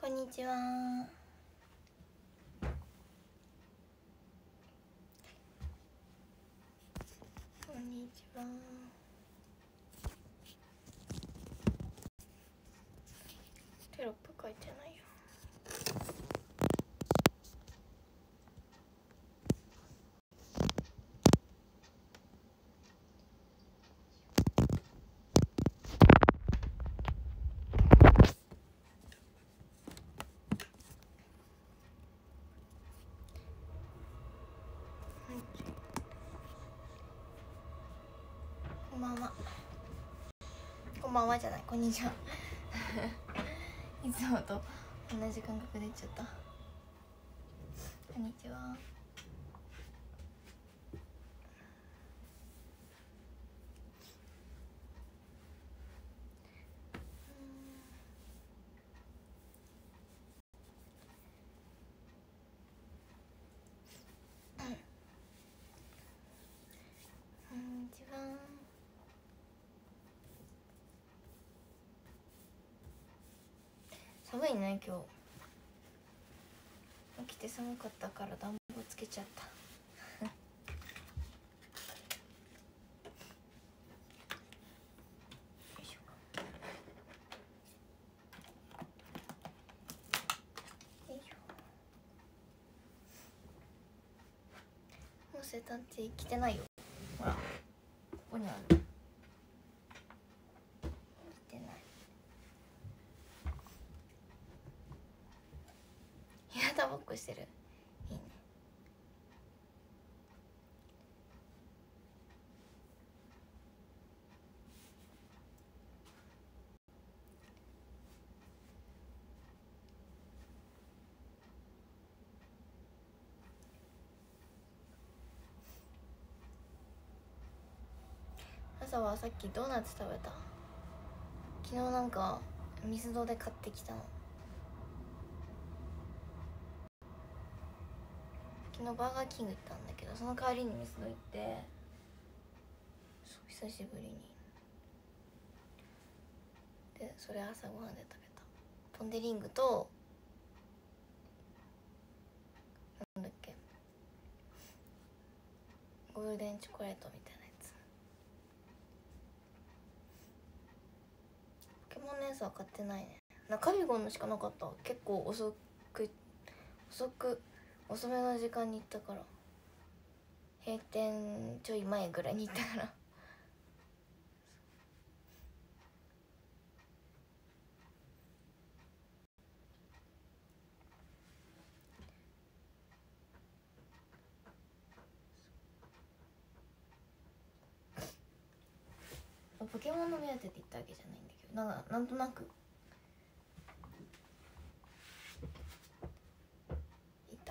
こんにちは。こんにちは。テロップ書いてないよ。こんばんは。こんばんはじゃない、こんにちは。いつもと同じ感覚で言っちゃった。こんにちは。こんにちは。寒いね今日。起きて寒かったから暖房つけちゃった。もう生誕地来てないよ。ほらここにある。来てない。日向ぼっこしてる。いいね。朝はさっきドーナツ食べた。昨日なんかミスドで買ってきたの。昨日バーガーキング行ったんだけど、その代わりにミスド行って、そう久しぶりにで、それ朝ごはんで食べた。ポン・デ・リングとなんだっけ、ゴールデンチョコレートみたいなやつ。ポケモンのやつは買ってないね。カビゴンのしかなかった。結構遅めの時間に行ったから、閉店ちょい前ぐらいに行ったからポケモンの目当てで行ったわけじゃないんだけど、なんとなくいた。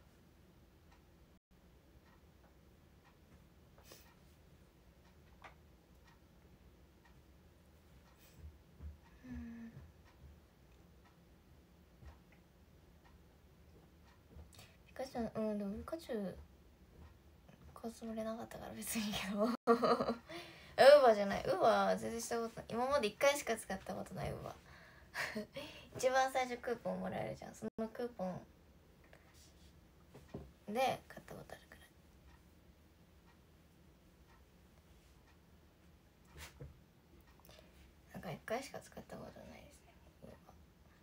ピカチュウ、でもピカチュウ買うつもりなかったから別にいいけどウーバーじゃない、ウーバー全然したことない。今まで1回しか使ったことないウーバー一番最初クーポンもらえるじゃん。そのクーポンで買ったことあるくらい。なんか1回しか使ったことないですね、ウーバ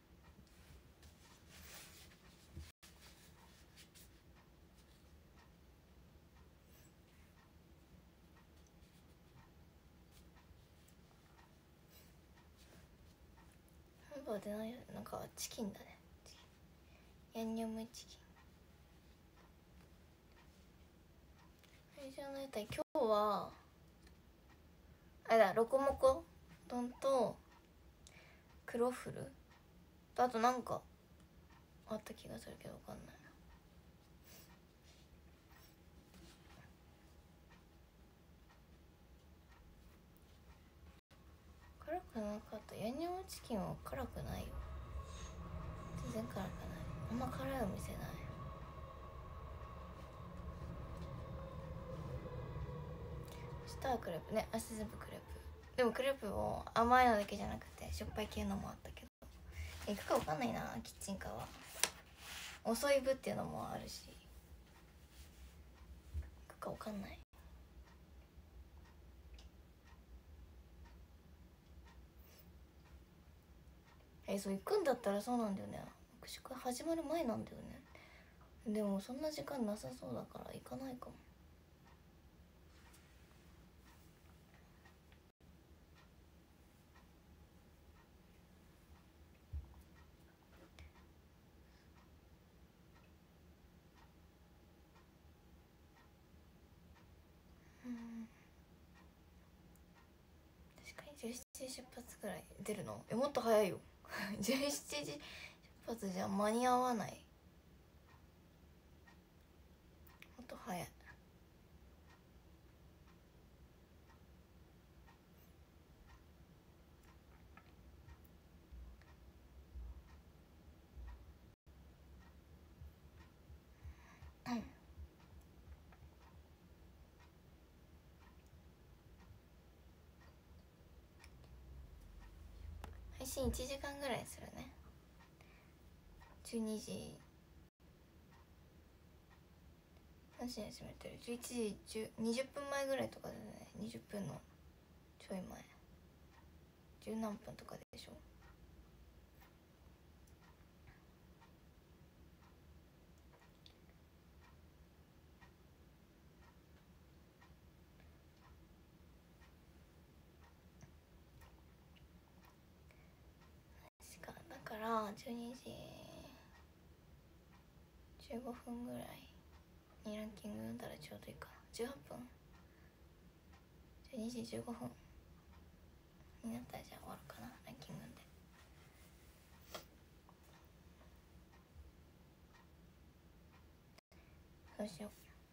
ー。ウーバーでないよ、なんかチキンだね。ヤンニョムチキン。じゃないたい。今日はあれだ、ロコモコ丼とクロッフルと、あとなんかあった気がするけどわかんない。辛くなかった。ヤンニョムチキンは辛くないよ。全然辛くない。あんま辛いお店ない。明日はクレープね。明日全部クレープ。でもクレープも甘いのだけじゃなくてしょっぱい系のもあったけど、 行くか分かんないな。キッチンカーは遅い部っていうのもあるし、行くか分かんない。そう行くんだったらそうなんだよね。握手会始まる前なんだよね。でもそんな時間なさそうだから行かないかも。確かに17時出発くらい出るの？もっと早いよ17時出発じゃ間に合わない。もっと早い。配信1時間ぐらいするね。12時何時に閉めてる？11時20分前ぐらいとかだね。20分のちょい前、10何分とかでしょ。だから12時15分ぐらいにランキング読んだらちょうどいいかな。18分12時15分になったらじゃあ終わるかな、ランキングで。そうしよう。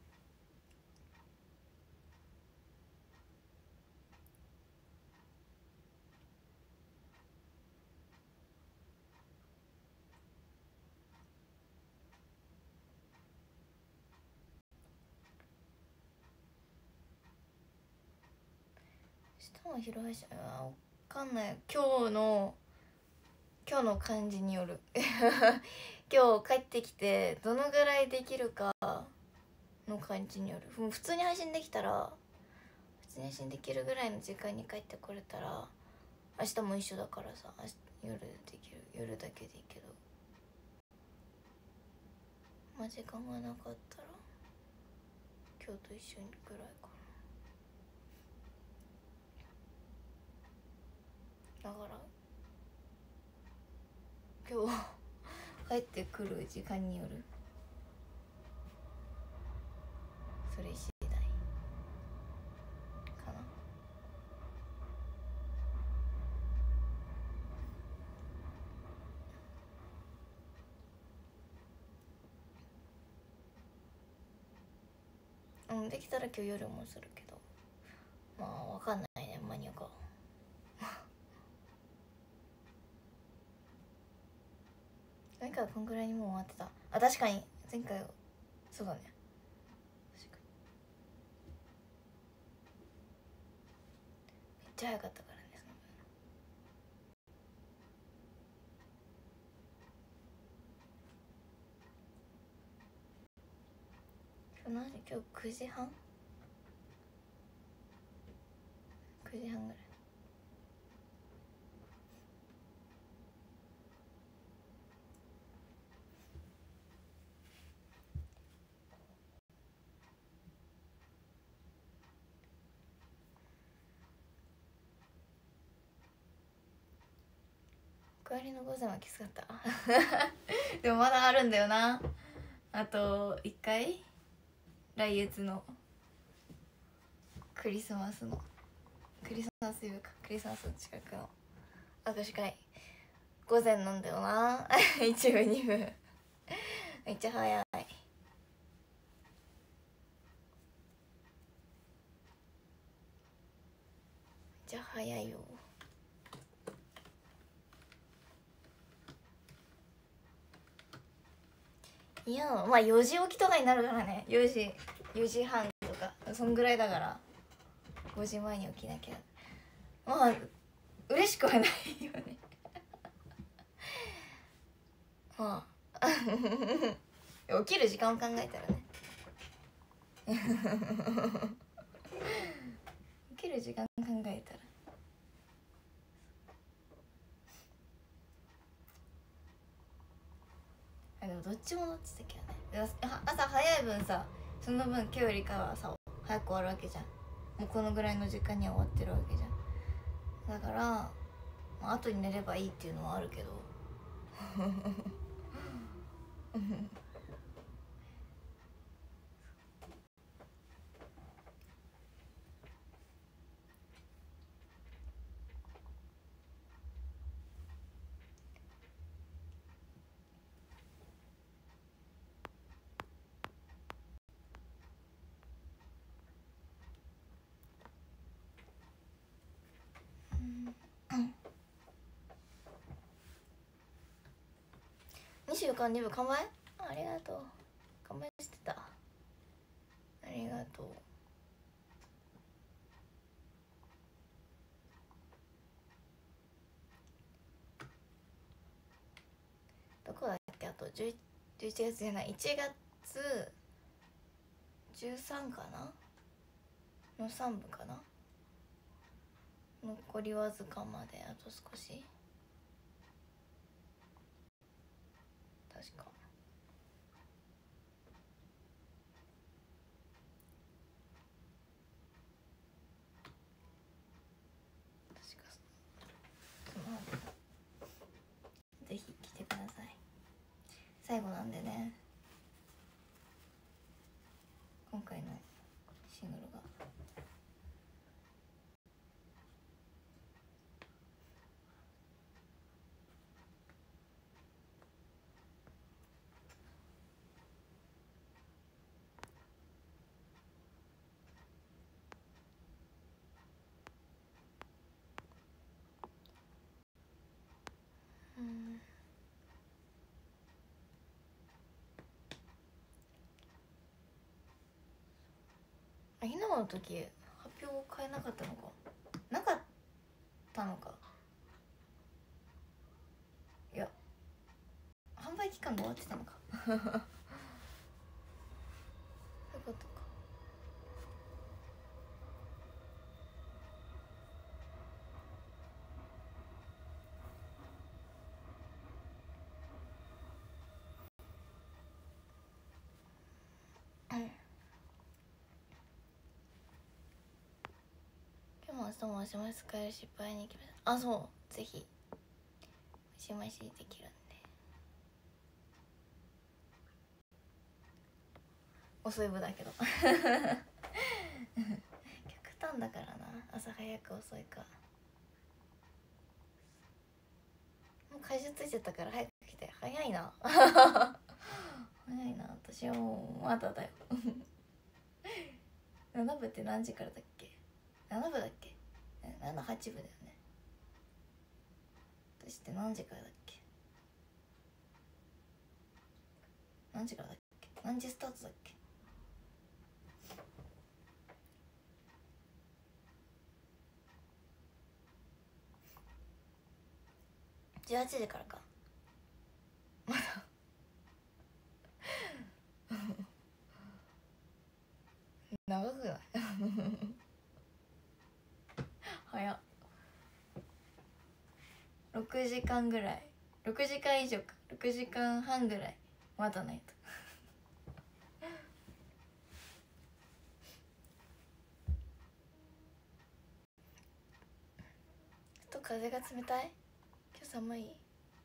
明日も昼配信は分かんない。今日の感じによる今日帰ってきてどのぐらいできるかの感じによる。普通に配信できたら、普通に配信できるぐらいの時間に帰ってこれたら明日も一緒だからさ、夜できる、夜だけでいいけど、まあ時間がなかったら今日と一緒にぐらいかな。だから今日帰ってくる時間による。それ次第かな。できたら今日夜もするけど、まあ分かんないね、間に合うか前回はこんぐらいにもう終わってた。あ、確かに前回はそうだね。確かにめっちゃ早かったからね。今日何時？今日9時半9時半ぐらい。お帰りの午前はきつかったでもまだあるんだよな。あと1回、来月のクリスマスイブか、クリスマスの近くの握手会午前なんだよな一部二部めっちゃ早い。めっちゃ早いよ。いや、まあ4時起きとかになるからね。4時半とかそんぐらいだから、5時前に起きなきゃまあ嬉しくはないよねまあ起きる時間を考えたらね起きる時間考えたらでもどっちもどっちだけどね。朝早い分さ、その分今日よりかはさ早く終わるわけじゃん。もうこのぐらいの時間には終わってるわけじゃん。だから、まあ後に寝ればいいっていうのはあるけど24巻2部完売？ありがとう。完売してた。ありがとう。どこだっけ？あと11月じゃない、1月13かなの3部かな。残りわずかまであと少し、確か。ぜひ来てください。最後なんでね、今回のシングルが。昨日の時発表を変えなかったのかなかったのか、いや販売期間が終わってたのかそういうことか。今日も明日もマシマシ使える失敗に行きました。あ、そうぜひマシマシできるんで。遅い部だけど極端だからな、朝早く遅いか。もう会社ついちゃったから早く来て。早いな早いな。私はもうまだだよ7部って何時からだっけ？7部だっけ？7、8部だよね。私って何時からだっけ？何時からだっけ？何時スタートだっけ？18時からか。まだ長くない早っ。6時間ぐらい、6時間以上か、6時間半ぐらい待たないと風が冷たい。今日寒い。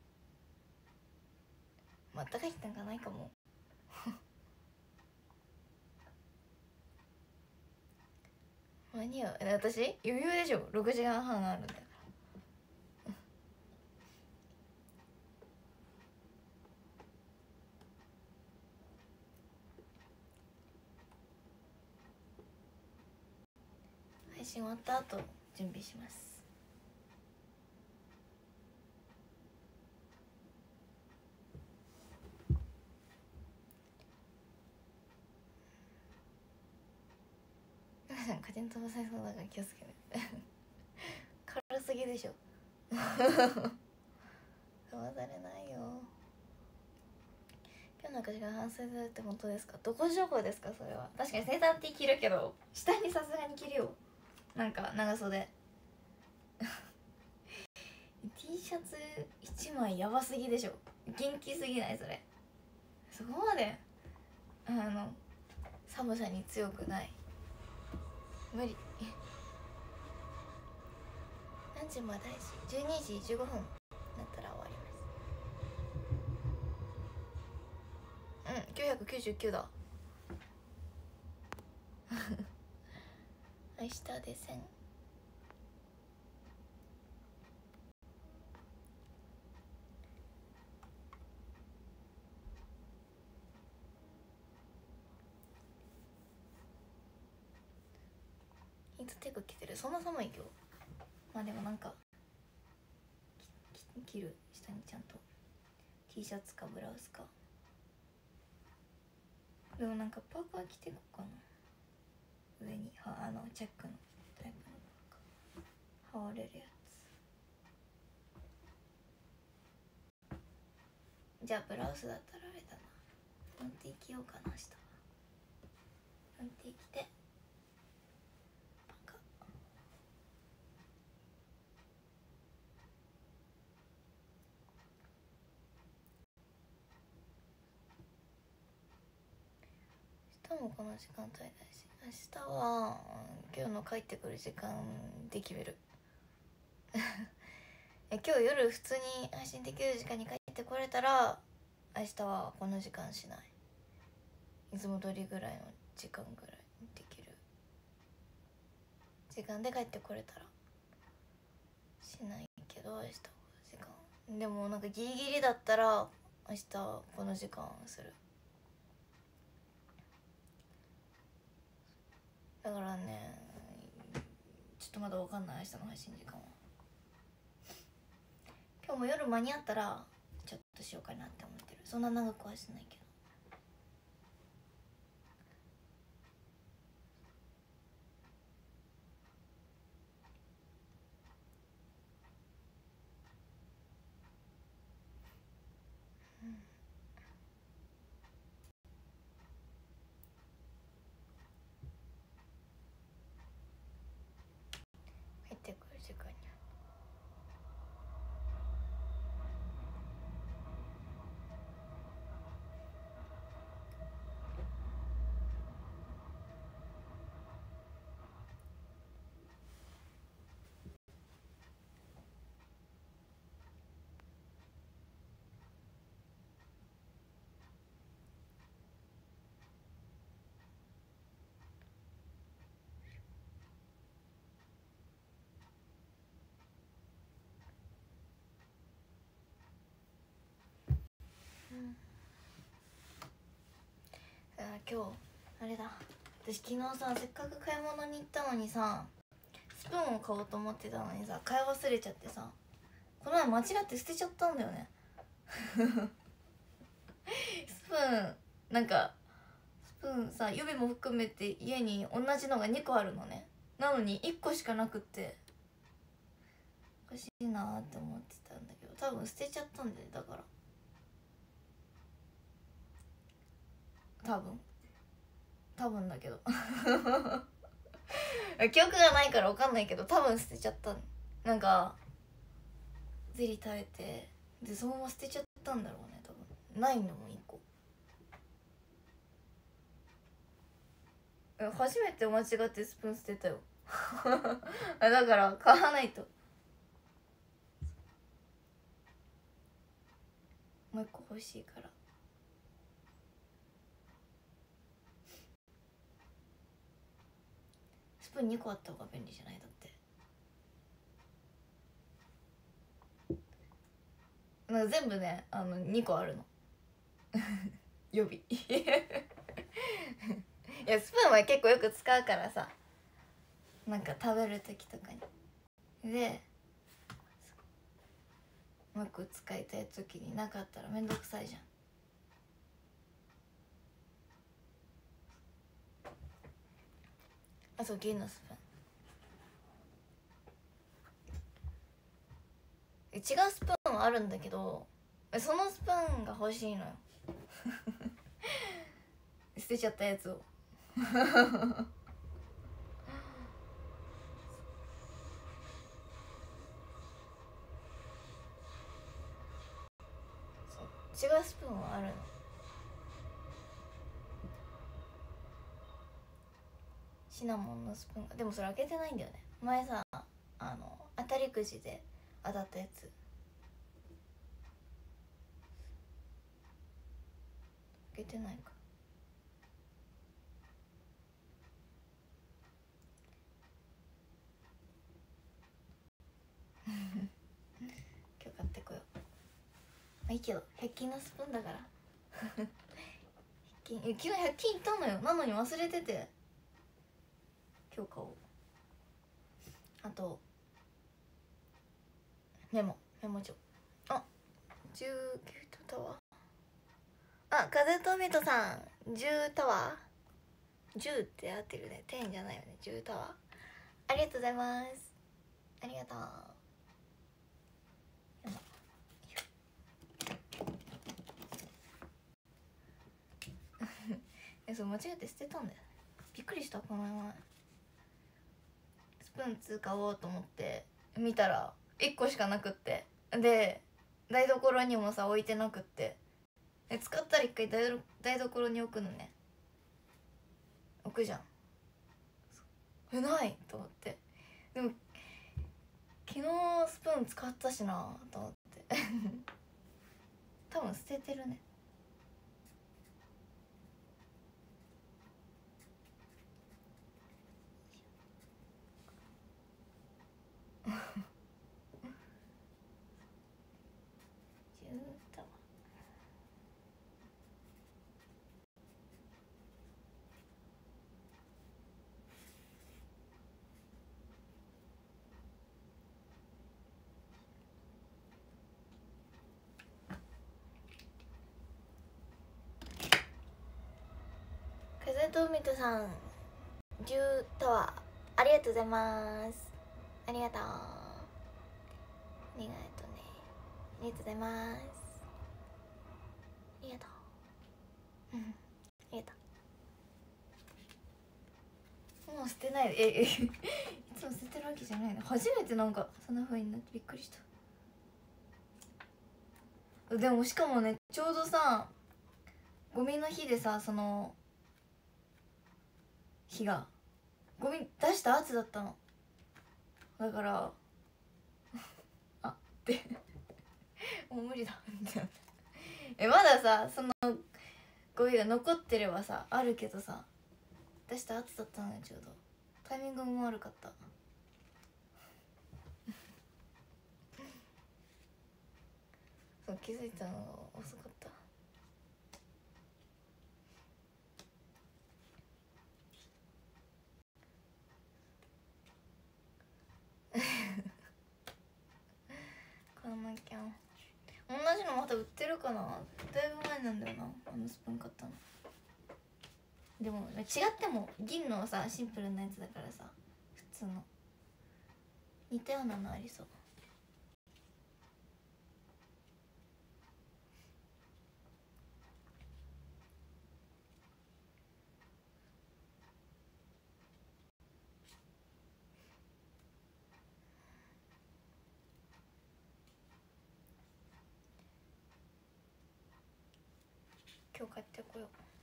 まあ暖かい日なんかないかも間に合う。私余裕でしょ、6時間半あるんだから配信終わった後準備します。風に飛ばされそうだから気をつけて軽すぎでしょ飛ばされないよ。 今日の私が半袖だって本当ですか？どこ情報ですかそれは。確かにセーター T 着るけど下にさすがに着るよ、なんか長袖T シャツ1枚やばすぎでしょ、元気すぎないそれ。そこまで寒さに強くない、無理何時まで大事12時15分だったら終わります。999だ明日で1000。ヒートテック着てる、そんな寒い今日。まあでもなんか着る、下にちゃんと T シャツかブラウスか。でもなんかパーカー着ていこうかな、上にチェックのタイプのパーカー、羽織れるやつ。じゃあブラウスだったらあれだな、ロンティ着ようかな明日は。ロンティ着てパーカー。明日もこの時間帯だし、明日は今日の帰ってくる時間で決める今日夜普通に配信できる時間に帰ってこれたら明日はこの時間しない、いつも通りぐらいの時間ぐらいできる時間で帰ってこれたらしないけど、明日は時間でもなんかギリギリだったら明日はこの時間する。だからね、ちょっとまだ分かんない明日の配信時間は。今日も夜間に合ったらちょっとしようかなって思ってる。そんな長くはしないけど。帰ってくる時間に今日あれだ、私昨日さ、せっかく買い物に行ったのにさ、スプーンを買おうと思ってたのにさ、買い忘れちゃってさ、この前間違って捨てちゃったんだよねスプーンなんかスプーンさ、指も含めて家に同じのが2個あるのね。なのに1個しかなくって、おかしいなーって思ってたんだけど、多分捨てちゃったんだよ。だから多分だけど記憶がないから分かんないけど、多分捨てちゃったの。なんかゼリー食べて、でそのまま捨てちゃったんだろうね、多分。ないのも1個。初めて間違ってスプーン捨てたよだから買わないと。もう1個欲しいから。スプーン2個あった方が便利じゃない？だってなんか全部ね、2個あるの予備いや、スプーンは結構よく使うからさ、なんか食べる時とかに。でうまく使いたい時になかったらめんどくさいじゃん。あ、そう銀のスプーン、違うスプーンはあるんだけど、そのスプーンが欲しいのよ捨てちゃったやつをそう違うスプーンはあるの。シナモンのスプーンがでもそれ開けてないんだよね。前さ当たりくじで当たったやつ開けてないか。今日買ってこよう。まあいいけど100均のスプーンだから100均昨日100均行ったのよ。なのに忘れてて今日買おう。あとメモ帳。あ19タワー。あ風とミトさん10タワー10って合ってるね。10じゃないよね。10タワーありがとうございます。ありがとう。そう間違えて捨てたんだよ。びっくりした。この前スプーン使おうと思って見たら1個しかなくって、で台所にもさ置いてなくって、使ったら一回台所に置くのね。置くじゃん。ないと思って。でも昨日スプーン使ったしなと思って多分捨ててるね。風と海とさん10タワーありがとうございます。ありがとう。ありがとうね。ありがとうございます。ありがとう。ありがとう。もう捨てないで。いつも捨ててるわけじゃないの。初めてなんかそんな風になってびっくりした。でもしかもねちょうどさゴミの日でさ、その日がゴミ出した後だったの。だからあってもう無理だってまださそのゴミが残ってればさあるけどさ、出した後だったのよ。ちょうどタイミングも悪かったそう気づいたのが遅かった買わなきゃ。同じのまた売ってるかな。だいぶ前なんだよな、あのスプーン買ったの。でも違っても銀のさシンプルなやつだからさ、普通の似たようなのありそう。今日買ってこよ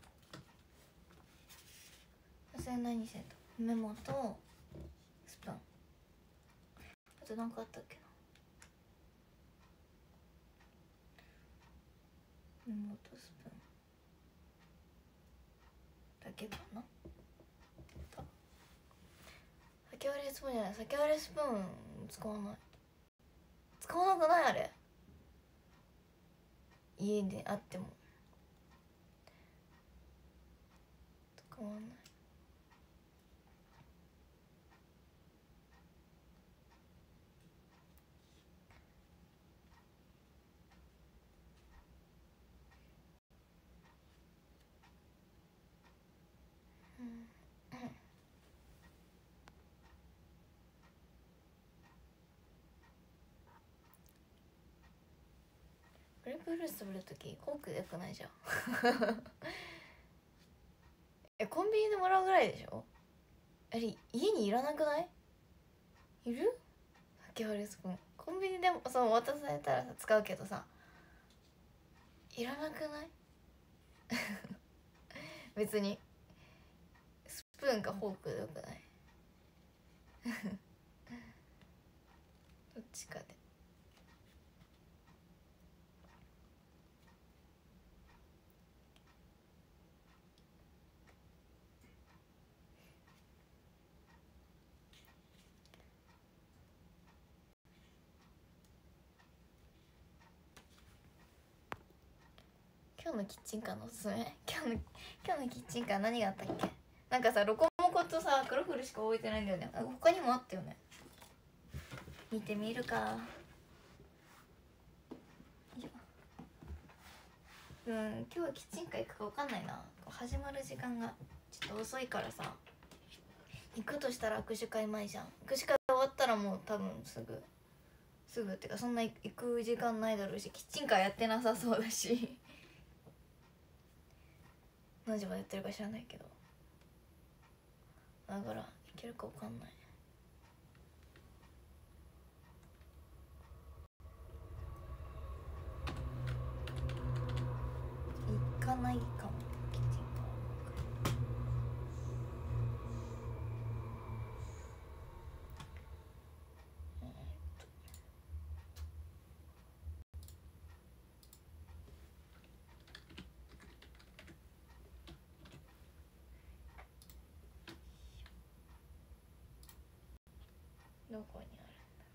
う。それ何してんの。メモとスプーン、あと何かあったっけな。メモとスプーンだけかな。先割れスプーンじゃない。先割れスプーン使わない。使わなくない。あれ家であっても使わない。グレープフルーツ食べるときフォークでよくないじゃんコンビニでもらうぐらいでしょ。あれ家にいらなくない？いる？竹割りスプーンコンビニでもそう渡されたらさ使うけどさ、いらなくない？別にスプーンかフォークでよくない？どっちかで。今日のキッチンカーのおすすめ。今日のキッチンカー何があったっけ？なんかさロコモコとさクロフルしか置いてないんだよね。他にもあったよね。見てみるか。今日はキッチンカー行くか分かんないな。始まる時間がちょっと遅いからさ、行くとしたら握手会前じゃん。握手会終わったらもう多分すぐってかそんな行く時間ないだろうし、キッチンカーやってなさそうだし何時までやってるか知らないけど、だから行けるか分かんない。行かないかもキッチンカーどこにある？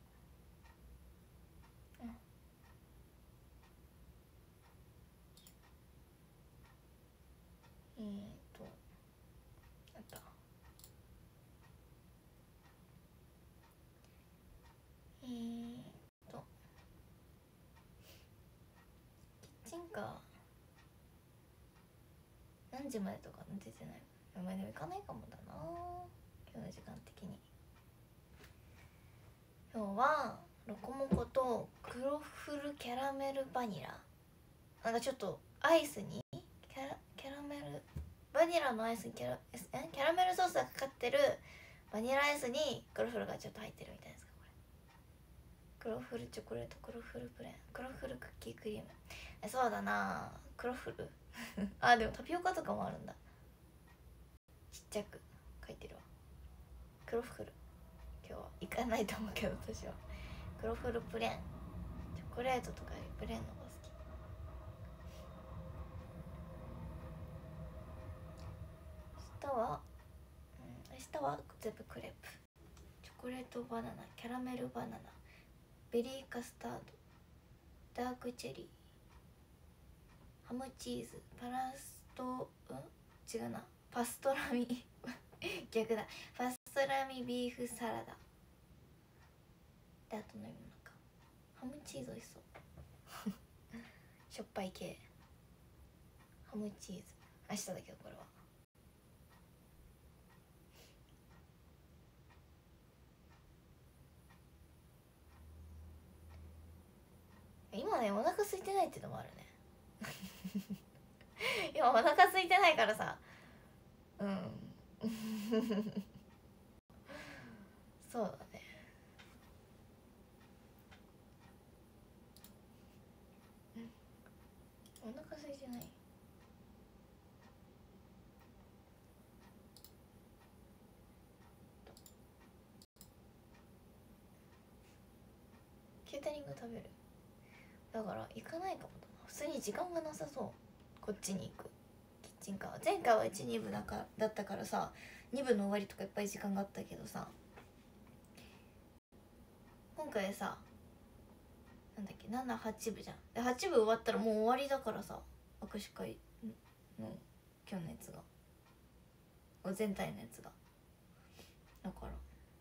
あった。キッチンカー何時までとか出てない。でも行かないかもだな今日の時間的に。今日はロコモコと黒フルキャラメルバニラ、なんかちょっとアイスにキャラメルバニラのアイスにキャラメルソースがかかってるバニラアイスに黒フルがちょっと入ってるみたいですか。これ黒フルチョコレート、黒フルプレーン、黒フルクッキークリーム。そうだな黒フルあ、でもタピオカとかもあるんだ。ちっちゃく書いてるわ。黒フル今日は行かないと思うけど、私は黒フルプレーン、チョコレートとかよりプレーンの方が好き。明日は全部クレープ、チョコレートバナナ、キャラメルバナナ、ベリーカスタード、ダークチェリー、ハムチーズ、違うな、パストラミ逆だ、パストラミビーフサラダで、あと飲み物か。ハムチーズおいしそうしょっぱい系ハムチーズ、明日だけどこれは。今ねお腹空いてないっていうのもあるね今お腹空いてないからさ、そうだね。お腹空いてない。ケータリング食べる。だから行かないかもだな。普通に時間がなさそう。こっちに行くキッチンカー。前回は1、2部だったからさ、2部の終わりとかいっぱい時間があったけどさ、今回さなんだっけ、7、8部じゃん。で8部終わったらもう終わりだからさ、握手会の今日のやつが全体のやつが、だから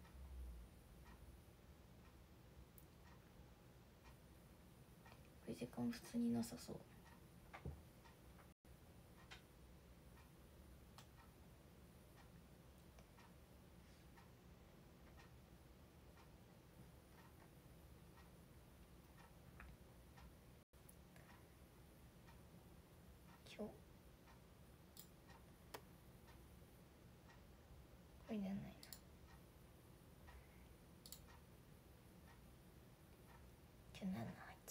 時間普通になさそう。今日今日何の8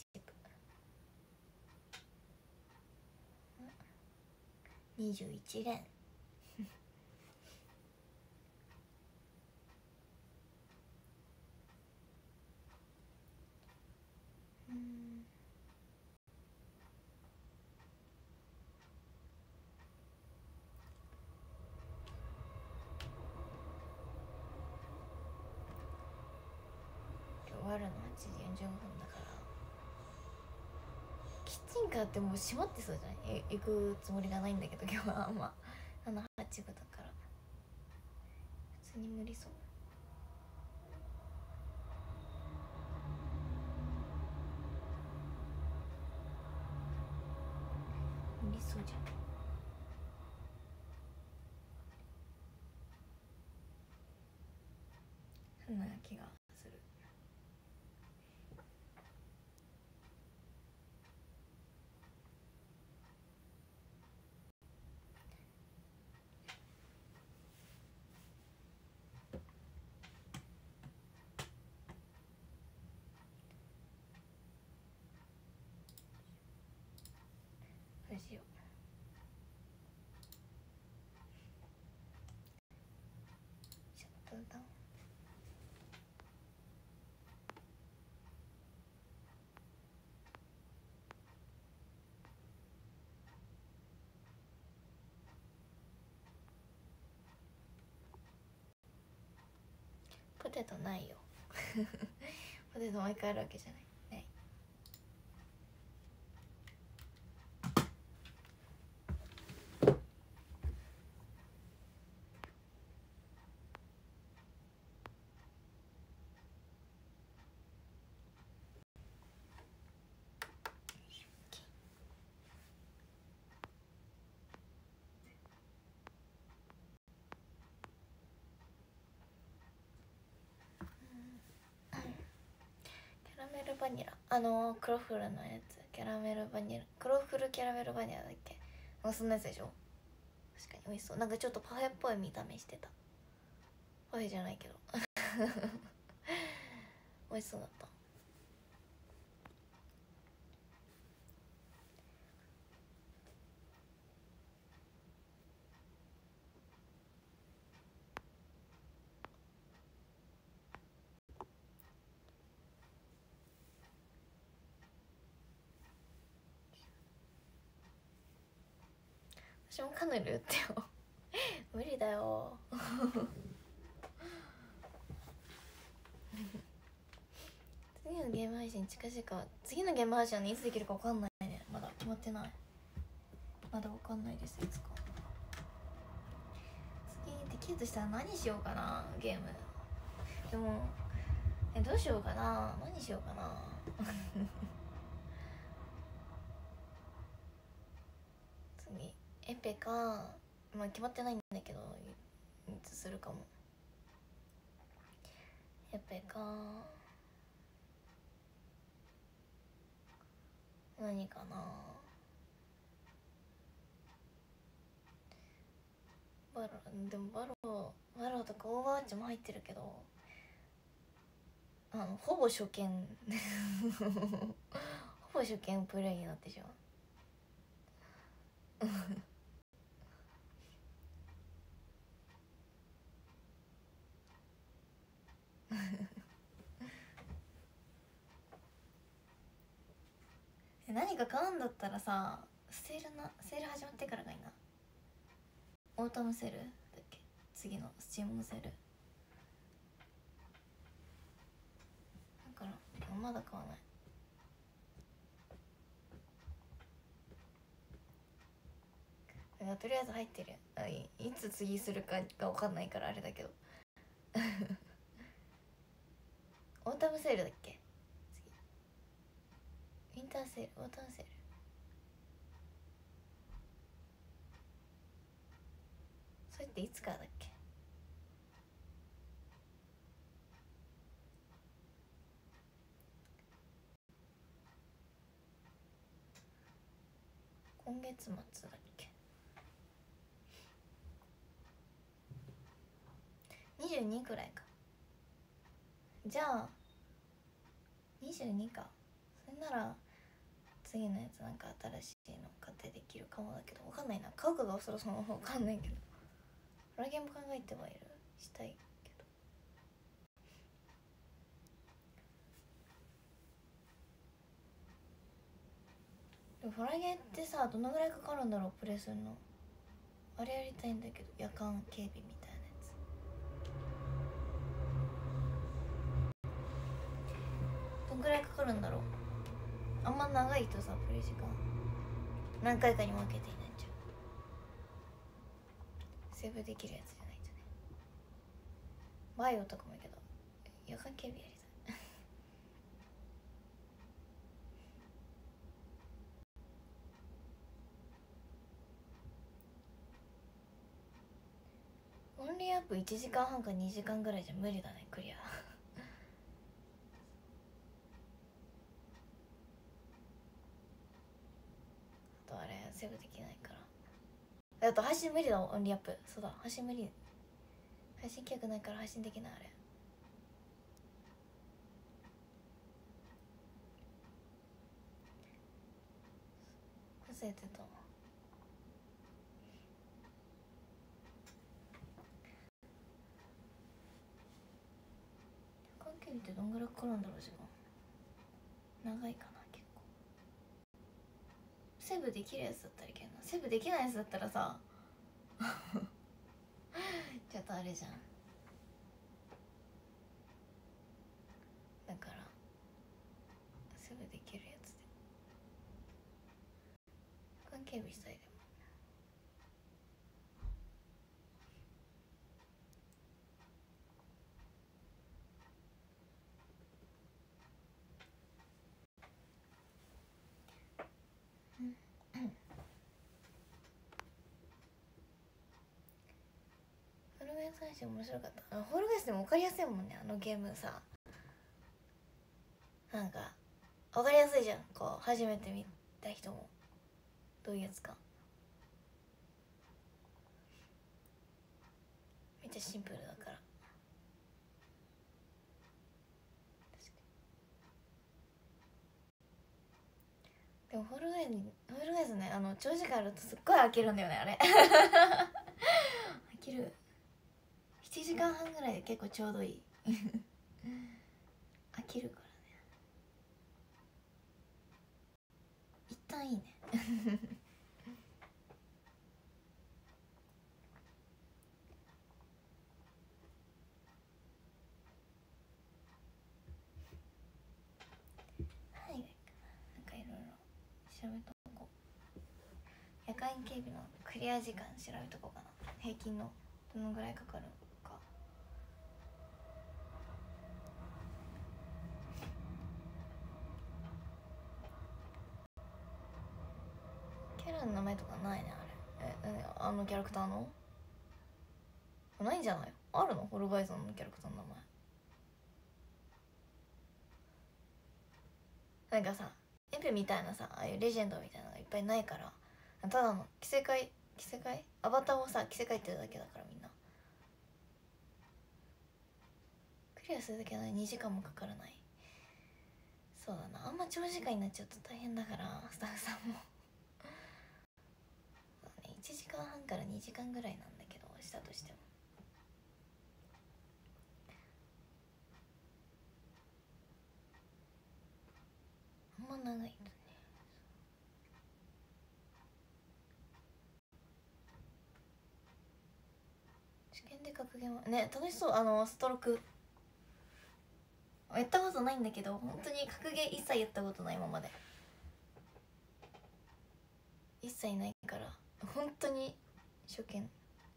分21連終わるの8時45分だからキッチンカーってもう閉まってそうじゃない？行くつもりがないんだけど今日はあんま8分だから普通に無理そう。無理そうじゃん。そんな気がする。どうしよう。シャットダウン。ポテトないよポテト毎回あるわけじゃない。ない。キャラメルバニラ、クロッフルのやつ、キャラメルバニラ、クロッフルキャラメルバニラだっけ？そんなやつでしょ。確かに美味しそう。なんかちょっとパフェっぽい見た目してた。パフェじゃないけど美味しそうだった。私もカヌレ売ってよ無理だよ次のゲーム配信近々。次のゲーム配信は、ね、いつできるか分かんないね。まだ決まってない。まだ分かんないです。いつか次できるとしたら何しようかな。ゲームでもどうしようかな。何しようかな次エペか、まあ決まってないんだけどいつするかも。エペか何かな。でもバロとかオーバーウォッチも入ってるけどほぼ初見ほぼ初見プレイになってしまう何か買うんだったらさ、セール始まってからがいいな。オータムセールだっけ、次のスチームのセールだからまだ買わない。とりあえず入ってる。いつ次するかが分かんないからあれだけどオータムセールだっけ、次ウィンターセール、オータムセール、それっていつからだっけ。今月末だっけ。22くらいか。じゃあ22か。 なら次のやつなんか新しいの買ってできるかもだけど、わかんないな、買うかがそろそろわかんないけど、ホラゲーム考えてはいる、したいけど。でもホラゲーってさ、どのぐらいかかるんだろう、プレイするの。あれやりたいんだけど、夜間警備みたいなやつ。どんぐらいかかるんだろう。あんま長いとさ、プレイ時間何回かに分けてになっちゃう。セーブできるやつじゃないとね。バイオとかもいいけど、夜間警備やりたい。オンリーアップ1時間半か2時間ぐらいじゃ無理だね、クリア。あとあれセーブできないから。あと配信無理だ、オンリーアップ。そうだ、配信無理。配信規約ないから配信できない、あれ。忘れてた。関係ってどんぐらいかかるんだろう、時間。長いかな、結構。セーブできるやつだったらいけんな。セーブできないやつだったらさちょっとあれじゃん。だからセーブできるやつで関係日したい。でもホールガイズ配信面白かった。ホールガイズでも分かりやすいもんね、あのゲームさ。なんか分かりやすいじゃん、こう初めて見た人もどういうやつか。めっちゃシンプルだから。でもホールガイズね、長時間あるとすっごい飽きるんだよね、あれ。飽きる。7時間半ぐらいで結構ちょうどいい。飽きるからね。一旦いいね。はい、なんかいろいろ調べとこう。夜間警備のクリア時間調べとこうかな。平均のどのぐらいかかるか。キャラの名前とかないね、あれ。あのキャラクターのないんじゃない？あるの？ホルガイザーのキャラクターの名前。なんかさ、エペみたいなさ、ああいうレジェンドみたいなのがいっぱいないから、ただの着せ替えアバターをさ着せ替えてるだけだから、みんなクリアするだけは2時間もかからない。そうだな、あんま長時間になっちゃうと大変だから、スタッフさんもそうね、1時間半から2時間ぐらいなんだけど、したとしてもあんま長いとね。試験で格言はね、楽しそう。ストロークやったことないんだけど、本当に格ゲー一切やったことない、今まで一切ないから本当に初見。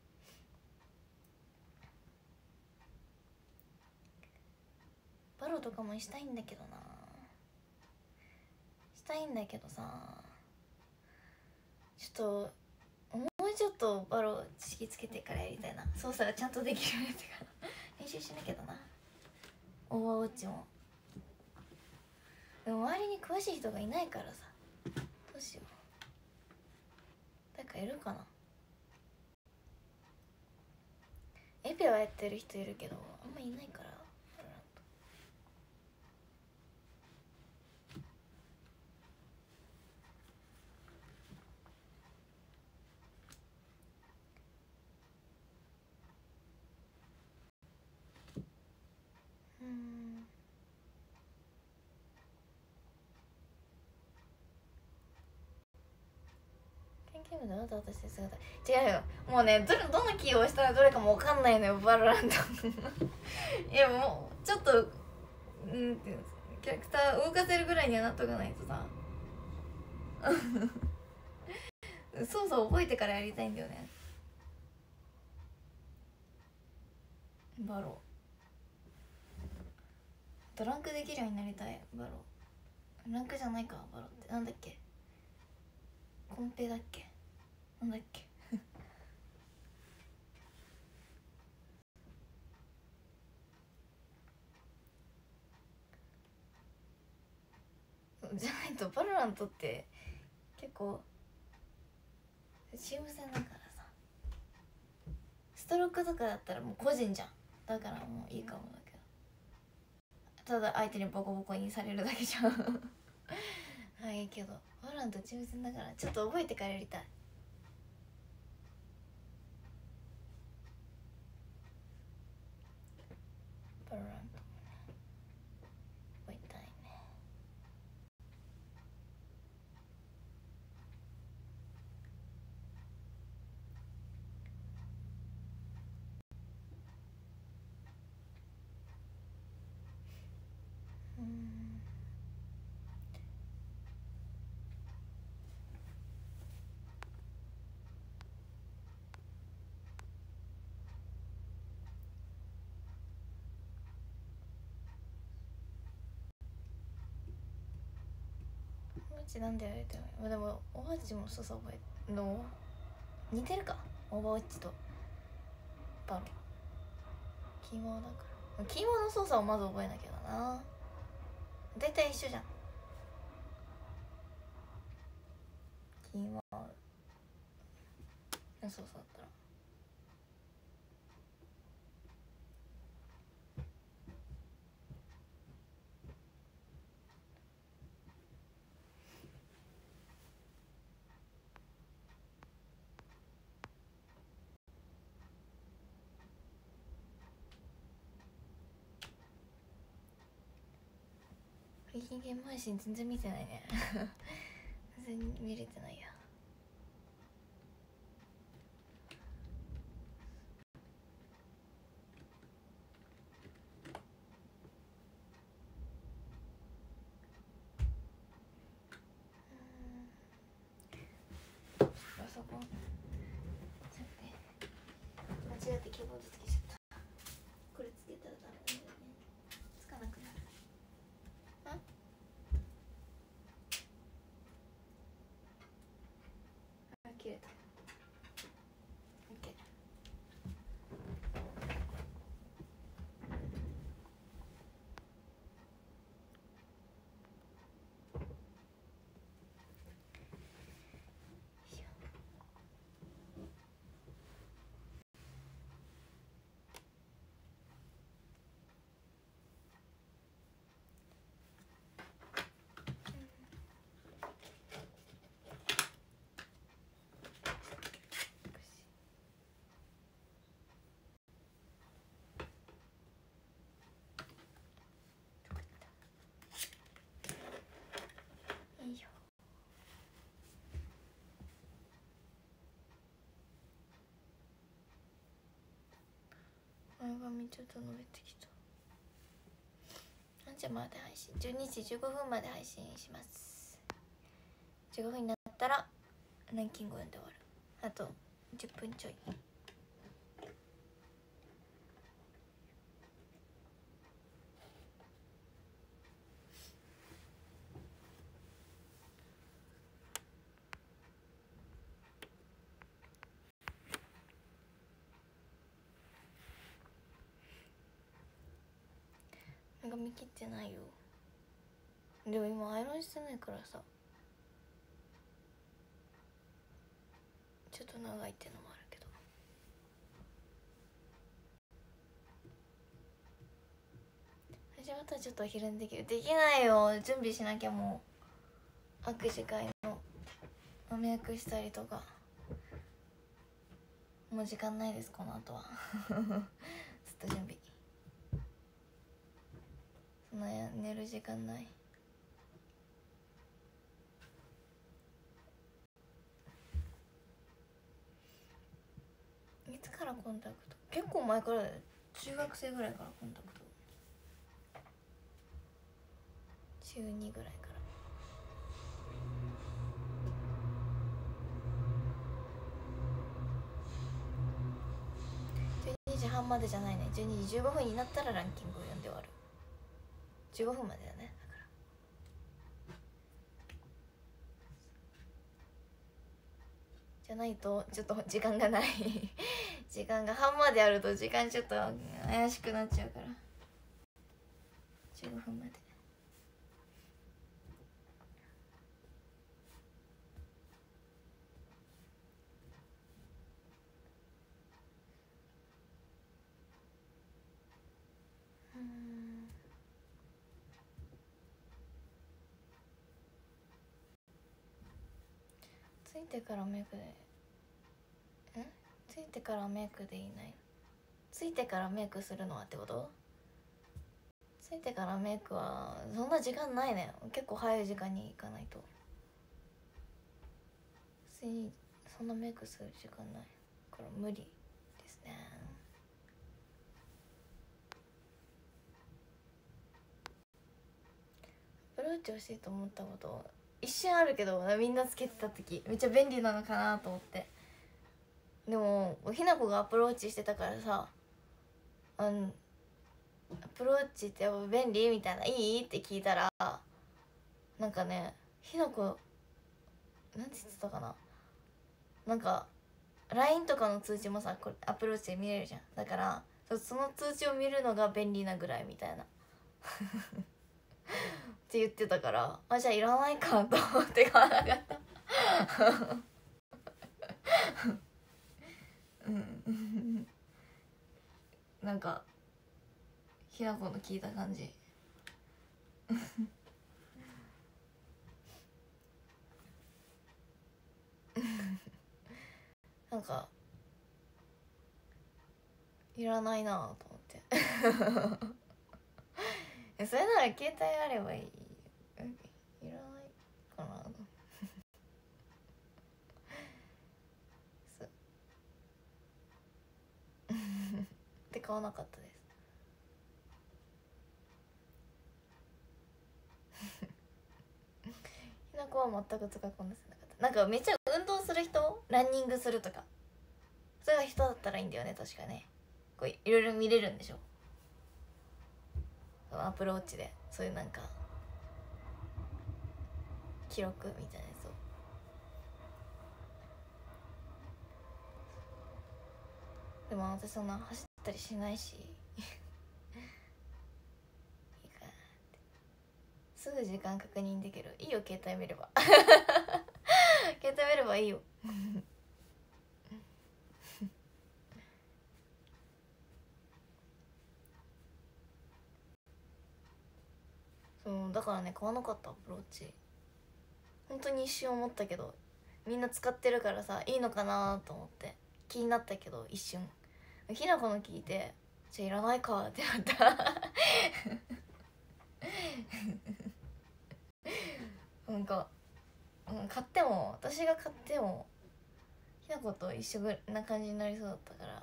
バロとかもしたいんだけどな、したいんだけどさ、ちょっともうちょっとバロ知識つけてからやりたいな。操作がちゃんとできるようになってから練習しなきゃだな。オーバーウォッチも。でも周りに詳しい人がいないからさ、どうしよう。誰かいるかな。エペはやってる人いるけどあんまいないから。 ゲームであたあたしてる姿違うよ。もうねどのキーを押したらどれかも分かんないのよバロラントいやもうちょっとっていうのキャラクター動かせるぐらいにはなっとかないとさそうそう覚えてからやりたいんだよね。バロドランクできるようになりたい。バロランクじゃないか。バロってなんだっけ、コンペだっけ、なんだっけじゃないとバロラントって結構チーム戦だからさ、ストロークとかだったらもう個人じゃん。だからもういいかもだけど、ただ相手にボコボコにされるだけじゃんはいけどバロラントチーム戦だからちょっと覚えてからやりたい。バロラント覚えたいね。マジなんでやれてない。でもオーバーウォッチもそうそう覚えの似てるか。オーバーウォッチとバロキーマーだからキーマーの操作をまず覚えなきゃだな。大体一緒じゃんキーマーの操作だったら。最近ゲーム配信全然見てないね全然見れてないや。パソコン間違ってキーボードつけちゃった。これつけたらダメなんだよね。つかなくなる。あ、切れた。OK。いいよ。前髪ちょっと伸びてきた。何時まで配信？12時15分まで配信します。15分になったらランキング読んで終わる。あと10分ちょい。髪切ってないよ。でも今アイロンしてないからさちょっと長いってのもあるけど。始まったらちょっとお昼にできる。できないよ、準備しなきゃ。もう握手会のメイクしたりとかもう時間ないです。この後はずっと準備。そんな寝る時間ない。 からコンタクト、結構前からだよ。中学生ぐらいからコンタクト、中2ぐらいから。12時半までじゃないね、12時15分になったらランキングを読んで終わる。15分までだね、だから。じゃないとちょっと時間がない時間が半まであると時間ちょっと怪しくなっちゃうから、15分まで。ついてからメイクでついてからメイクでいない、ついてからメイクするのはってこと？ついてからメイクはそんな時間ないね。結構早い時間に行かないと。普通にそんなメイクする時間ないから無理ですね。アプローチ欲しいと思ったこと一瞬あるけど、みんなつけてた時めっちゃ便利なのかなと思って。でもひなこがアプローチしてたからさ、アプローチってやっぱ便利みたいな、いいって聞いたら、なんかね、ひなこなんて言ってたかな、なんか LINE とかの通知もさ、これアプローチで見れるじゃん。だからその通知を見るのが便利なぐらいみたいなって言ってたから、あ、じゃあいらないかと思って買わなかったうんなんかひなこの聞いた感じなんかいらないなと思ってそれなら携帯あればいい、いらないかなって買わなかったですひなこは全く使いこなせなかった。なんかめっちゃ運動する人、ランニングするとかそういう人だったらいいんだよね、確かね。こういろいろ見れるんでしょ、アプローチで。そういうなんか記録みたいなやつを。でも私そんな走ったりしないしいいかなって。すぐ時間確認できる。いいよ、携帯見れば携帯見ればいいよそうだからね、買わなかった。アプローチ本当に一瞬思ったけど、みんな使ってるからさ、いいのかなと思って気になったけど、一瞬ひなこの聞いて、じゃあいらないかってなったなんか、買っても、私が買ってもひなこと一緒な感じになりそうだったから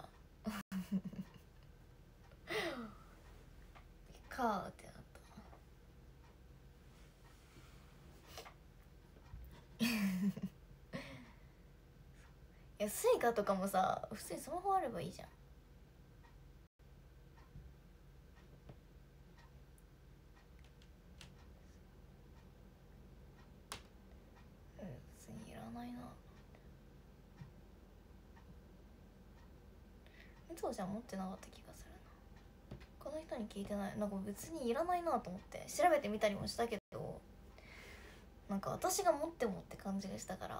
かーってなったいや、スイカとかもさ、普通にスマホあればいいじゃん。別にいらないな。武藤ちゃん持ってなかった気がするな。他の人に聞いてない。なんか別にいらないなと思って調べてみたりもしたけど、なんか私が持ってもって感じがしたから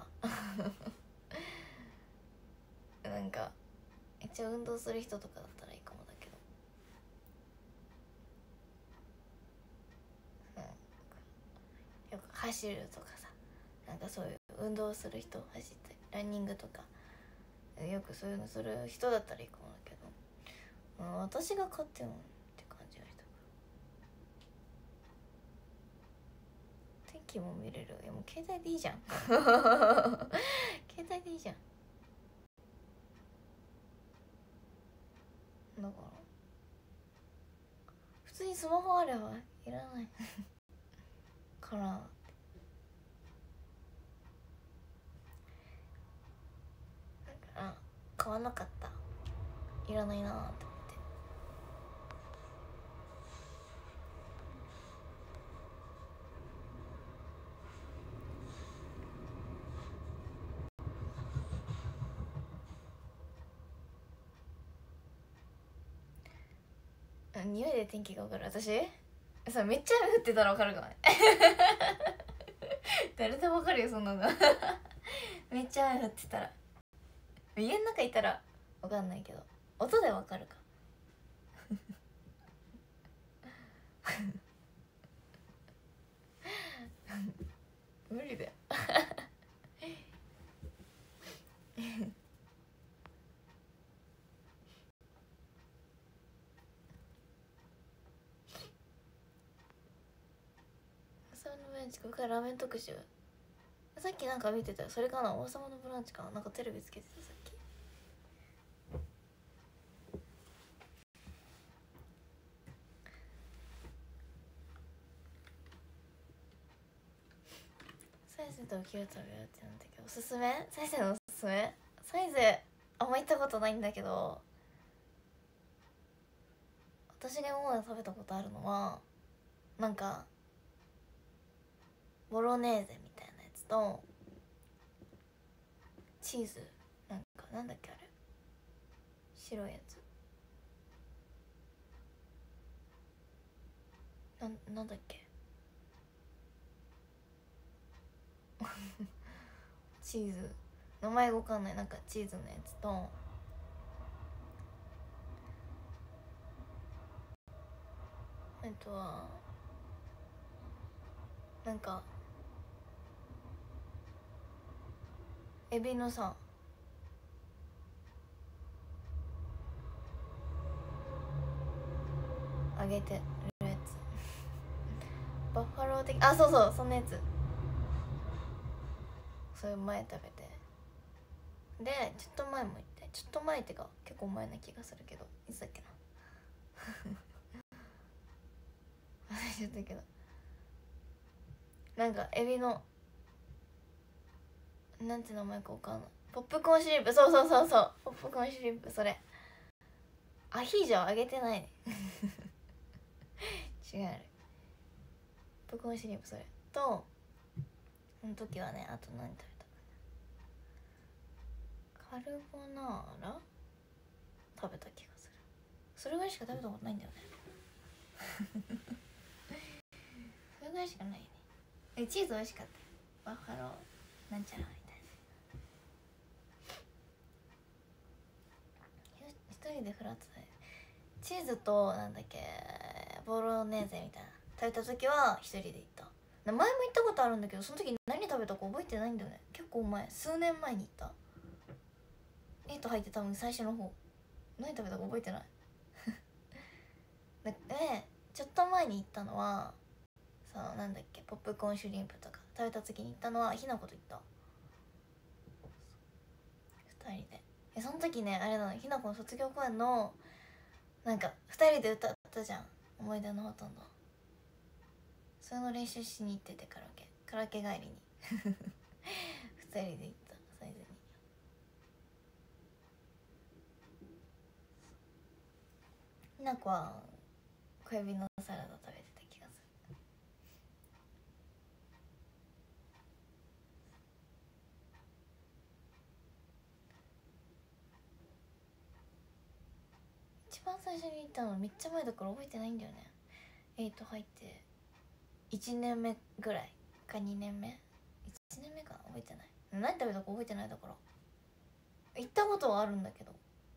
なんか一応運動する人とかだったらいいかもだけど、よく走るとかさ、なんかそういう運動する人、走ってランニングとかよくそういうのする人だったらいいかもだけど、私が買ってもって感じがしたから。天気も見れる。いやもう携帯でいいじゃん携帯でいいじゃん。 だから普通にスマホあればいらないからなんか買わなかった。いらないなーって思って。匂いで天気が分かる。私さ、めっちゃ雨降ってたら分かるかもね誰でも分かるよそんなのめっちゃ雨降ってたら。家の中いたら分かんないけど音で分かるか無理だよ王様のブランチ、ここからラーメン特集。さっきなんか見てたよ。それかな、王様のブランチかな、なんかテレビつけてたさっき。サイズとキュー食べようってなんだけど、おすすめ？サイズのおすすめ？サイズあんま行ったことないんだけど、私が今まで食べたことあるのはなんかボロネーゼみたいなやつとチーズ、なんだっけあれ、白いやつなんだっけチーズ、名前わかんない、なんかチーズのやつとあとはなんかエビのさ揚げてるやつバッファロー的、あ、そうそう、そんなやつ、それ前食べて、でちょっと前も行って、ちょっと前ってか結構前な気がするけど、いつだっけな忘れちゃったけど、なんかエビのなんて名前かわかんない、ポップコーンシュリンプ、そうそうそうそう、ポップコーンシュリンプ、それアヒージョあげてないね違う、ポップコーンシュリンプ、それとその時はね、あと何食べたかな、カルボナーラ食べた気がする。それぐらいしか食べたことないんだよねそれぐらいしかないね。チーズ美味しかったよ、バッファローなんちゃらみたいな。一人でフラッツでチーズとなんだっけボロネーゼみたいな食べた時は一人で行った。前も行ったことあるんだけど、その時何食べたか覚えてないんだよね。結構前、数年前に行った。入って多分最初の方、何食べたか覚えてないでちょっと前に行ったのはそのなんだっけ、ポップコーンシュリンプとか食べた時に行ったのはひなこと行った、2人で。その時ね、あれなの、ひなこの卒業公演のなんか2人で歌ったじゃん、思い出のほとんど。それの練習しに行ってて、カラオケ帰りに2人で行ったサイズに。ひなこは小エビのサラダ食べてた気がする。一番最初に行ったのめっちゃ前だから覚えてないんだよね。入って1年目ぐらいか2年目、1年目かな、覚えてない。何食べたか覚えてない。だから行ったことはあるんだけど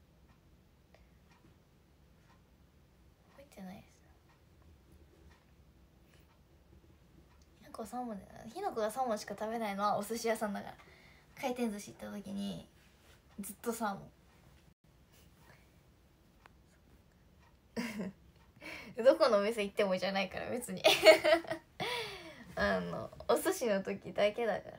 覚えてないです。ひなこはサーモンで、ひなこがサーモンしか食べないのはお寿司屋さんだから。回転寿司行った時にずっとサーモンどこのお店行ってもじゃないから別にお寿司の時だけだから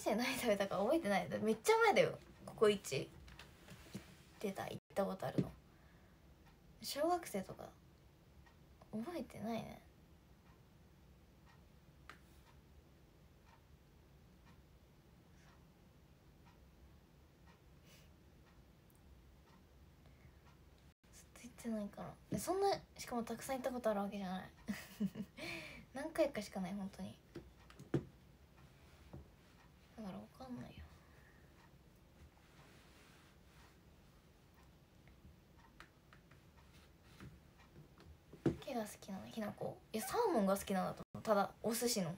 して何食べたか覚えてない。めっちゃ前だよ。ココイチ行ったことあるの小学生とか。覚えてないね。ずっと行ってないからそんな。しかもたくさん行ったことあるわけじゃない何回かしかない本当に。だから分かんないよ。毛が好きなのひなこ。いやサーモンが好きなんだと思う。ただお寿司の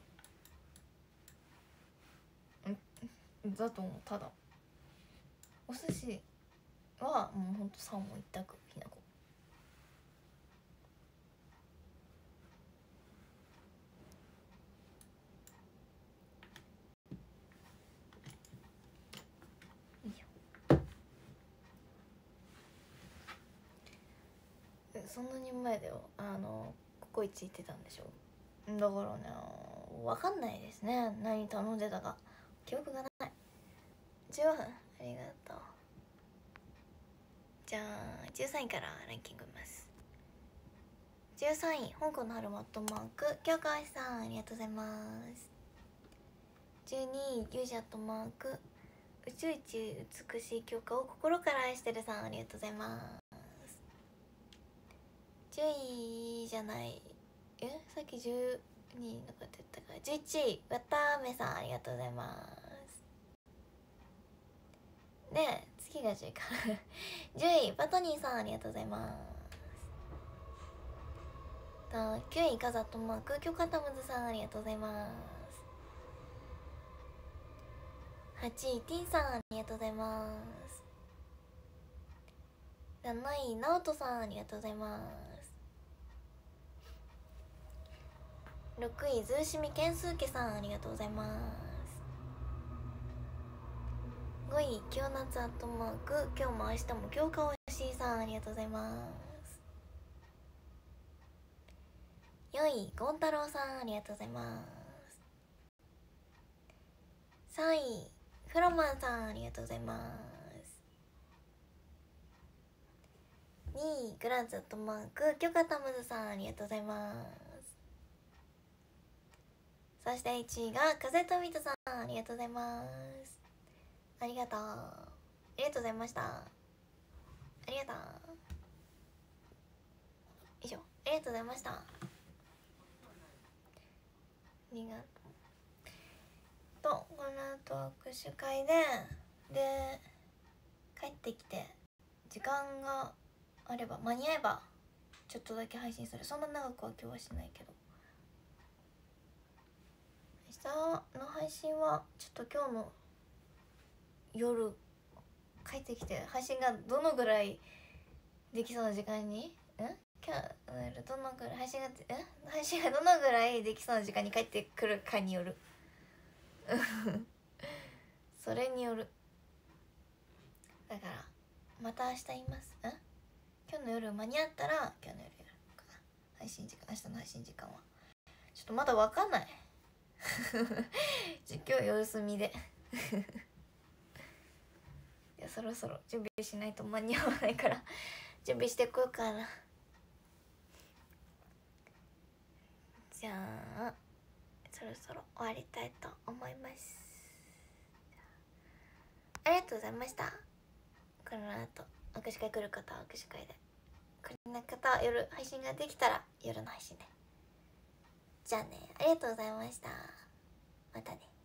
だと思う。ただお寿司はもうほんとサーモン一択ひなこ。いいよ。そんなに前だよ。ココイチ行ってたんでしょ。だからね分かんないですね何頼んでたか。記憶がない。15分ありがとう。じゃあ13位からランキング見ます。13位香港の春マットマーク京川さんありがとうございます。12位ユージャットマーク宇宙一美しい教科を心から愛してるさんありがとうございます。10位じゃないさっき12位のこと言ったから11位わたあめさんありがとうございます。で次が10位か10位バトニーさんありがとうございます。9位カザトマークキョカタムズさんありがとうございます。8位ティンさんありがとうございます。7位ナオトさんありがとうございます。6位ズーシミケンスーケさんありがとうございます。5位清夏アットマーク今日も明日も今日かわしいさんありがとうございます。4位ゴン太郎さんありがとうございます。3位フロマンさんありがとうございます。2位グランズアットマークキョカタムズさんありがとうございます。そして1位が風とミトさんありがとうございます。ありがとうありがとうございました。ありがとう以上ありがとうございました。ありがとう。この後握手会で帰ってきて時間があれば間に合えばちょっとだけ配信する。そんな長くは今日はしないけど明日の配信はちょっと今日の夜帰ってきて配信がどのぐらいできそうな時間に今日どのぐらい配信がどのぐらいできそうな時間に帰ってくるかによるそれによる。だからまた明日言います。今日の夜間に合ったら今日の夜やるかな。配信時間明日の配信時間はちょっとまだ分かんない実況様子見でいやそろそろ準備しないと間に合わないから準備してこようかな。じゃあそろそろ終わりたいと思います。ありがとうございました。この後握手会来る方は握手会で、来れない方は夜配信ができたら夜の配信で。じゃあね、ありがとうございました。またね。